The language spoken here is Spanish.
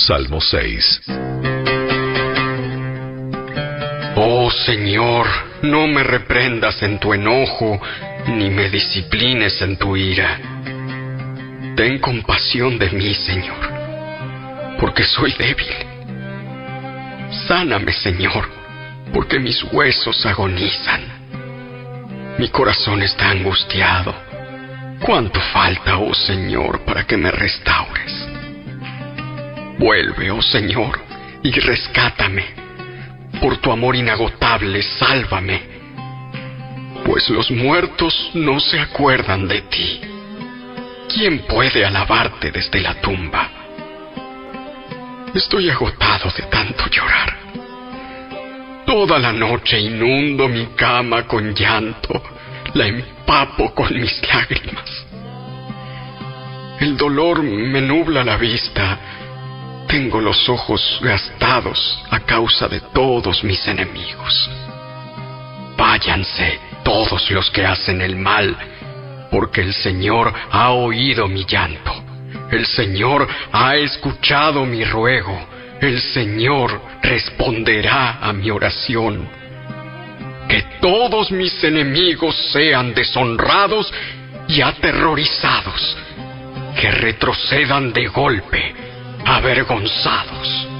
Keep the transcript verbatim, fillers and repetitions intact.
Salmo seis. Oh Señor, no me reprendas en tu enojo, ni me disciplines en tu ira. Ten compasión de mí, Señor, porque soy débil. Sáname, Señor, porque mis huesos agonizan. Mi corazón está angustiado. ¿Cuánto falta, oh Señor, para que me restaures? Vuelve, oh Señor, y rescátame. Por tu amor inagotable, sálvame. Pues los muertos no se acuerdan de ti. ¿Quién puede alabarte desde la tumba? Estoy agotado de tanto llorar. Toda la noche inundo mi cama con llanto, la empapo con mis lágrimas. El dolor me nubla la vista. Tengo los ojos gastados a causa de todos mis enemigos. Váyanse todos los que hacen el mal, porque el Señor ha oído mi llanto. El Señor ha escuchado mi ruego. El Señor responderá a mi oración. Que todos mis enemigos sean deshonrados y aterrorizados. Que retrocedan de golpe, avergonzados.